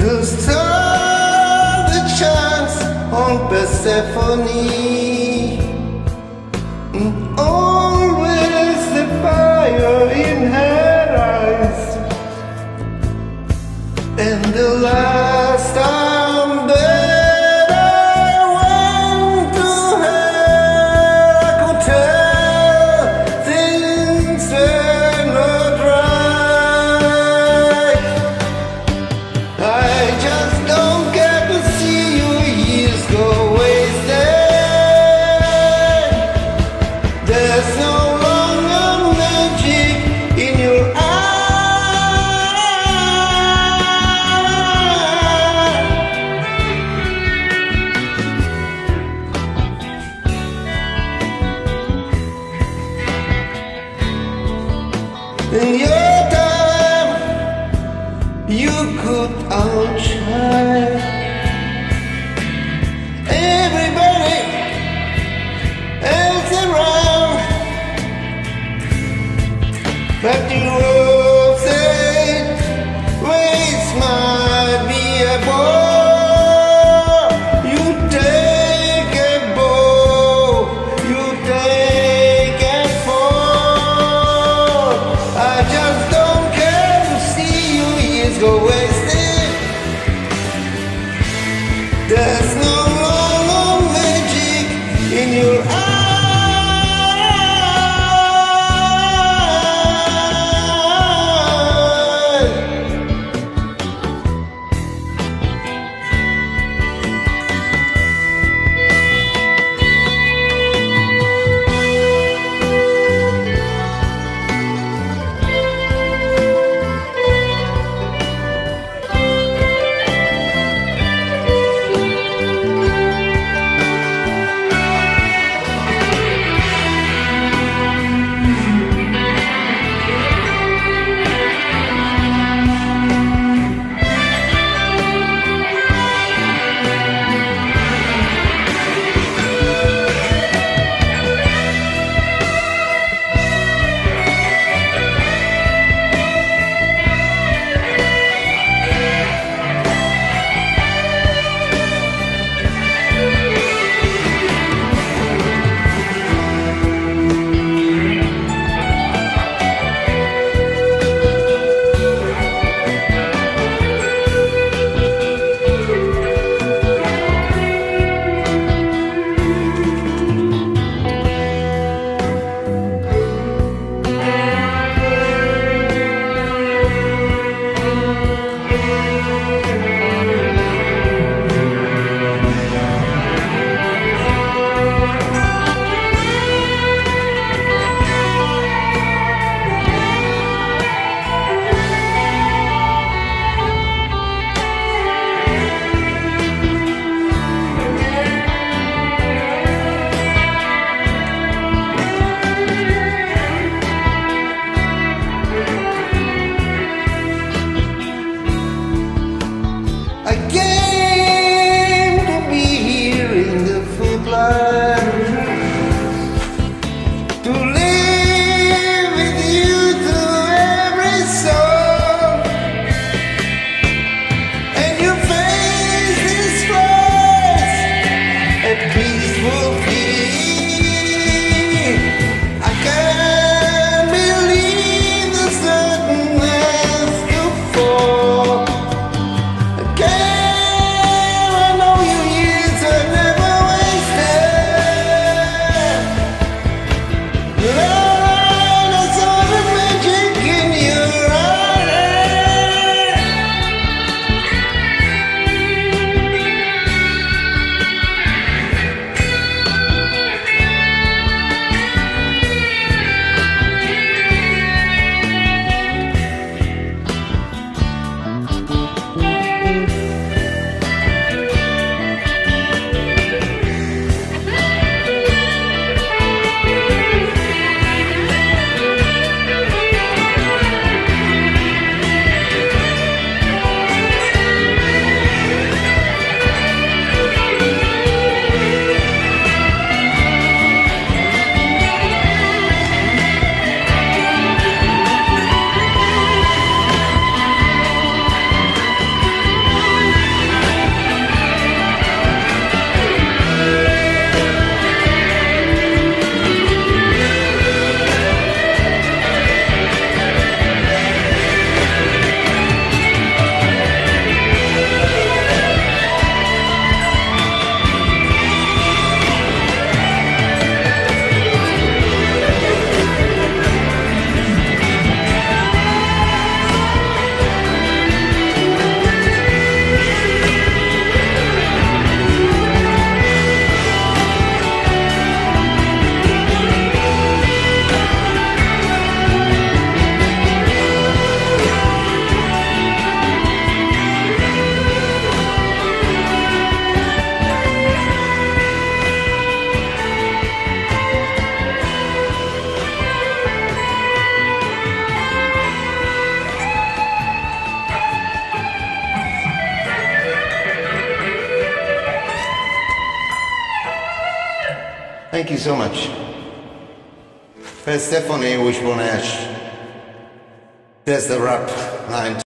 The star, the chance on Persephone. Always the fire in her eyes. And the last time that I went to her, I could tell things were not right. I just don't get to see you years go wasted. There's no longer magic in your eyes. In your time, you could outshine everybody else around, but you will say ways might be a bore. You take a bow, you take a fall. I just don't care to see you years go wasted. There's no longer magic in your eyes. Thank you so much. Persephone Wishbonash. There's the rap line